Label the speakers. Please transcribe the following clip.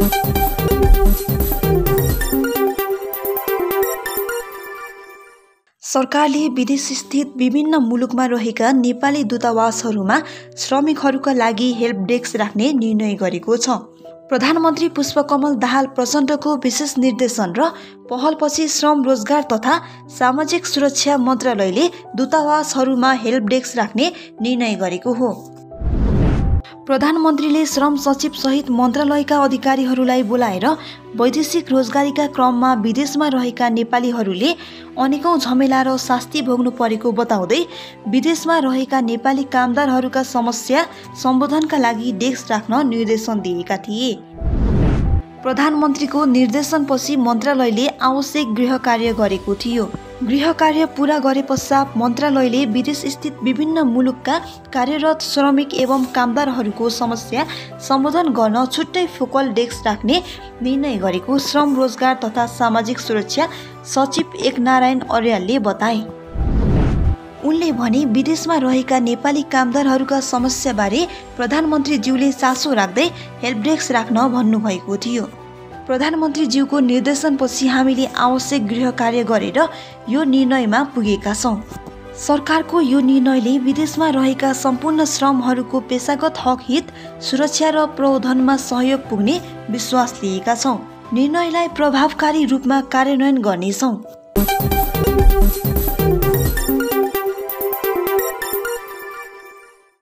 Speaker 1: सरकारले विदेश स्थित विभिन्न मुलुकमा रहेका नेपाली दूतावासहरूमा श्रमिकहरूका लागि हेल्प डेस्क राख्ने निर्णय गरेको छ। प्रधानमन्त्री पुष्पकमल दाहाल प्रचण्डको विशेष निर्देशन र पहलपछि श्रम रोजगार तथा सामाजिक सुरक्षा मन्त्रालयले दूतावासहरूमा हेल्प डेस्क राख्ने निर्णय गरेको हो। प्रधानमन्त्रीले श्रम सचिव सहित मन्त्रालयका अधिकारीहरूलाई बोलाएर वैदेशिक रोजगारीका क्रममा विदेशमा रहेका नेपालीहरूले अनेकौं झमेला र शास्ति भोग्नु परेको बताउँदै विदेशमा रहेका नेपाली कामदारहरूका समस्या सम्बोधनका लागि डेस्क राख्न निर्देशन दिएका थिए। प्रधानमन्त्रीको निर्देशनपछि मन्त्रालयले आवश्यक गृह कार्य गरेको थियो। गृह कार्य पूरा गरे पश्चात मन्त्रालयले विदेश स्थित विभिन्न मुलुकका कार्यरत श्रमिक एवं कामदारहरूको समस्या सम्बोधन गर्न छुट्टै फोकल डेस्क राख्ने निर्णय गरेको श्रम रोजगार तथा सामाजिक सुरक्षा सचिव एकनारायण अर्यालले बताए। उनले भने विदेशमा रहेका नेपाली कामदारहरूका समस्याबारे प्रधानमन्त्रीज्यूले चासो राख्दै हेल्प डेस्क राख्न भन्नुभएको थियो। प्रधानमन्त्रीज्यूको निर्देशनपछि हामीले आवश्यक गृह कार्य गरेर यो निर्णयमा पुगेका छौं। सरकारको यो निर्णयले विदेशमा रहेका सम्पूर्ण श्रमहरूको पेशागत हक हित सुरक्षा र प्रबन्धनमा सहयोग पुग्ने विश्वास लिएका छौं। निर्णयलाई प्रभावकारी रूपमा कार्यान्वयन गर्नेछौं।